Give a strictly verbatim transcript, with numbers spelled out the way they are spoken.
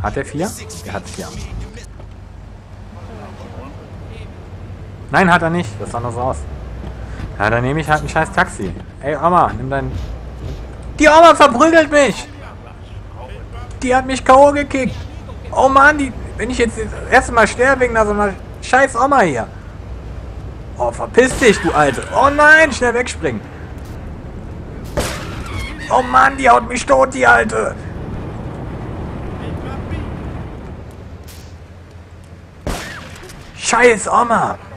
Hat er vier? Er hat vier. Nein, hat er nicht. Das sah nur so aus. Ja, dann nehme ich halt ein scheiß Taxi. Ey, Oma, nimm dein... Die Oma verprügelt mich! Die hat mich K O gekickt. Oh Mann, die... Wenn ich jetzt das erste Mal sterbe wegen so einer scheiß Oma hier. Oh, verpiss dich, du Alte. Oh nein, schnell wegspringen. Oh Mann, die haut mich tot, die Alte. Scheiß Oma.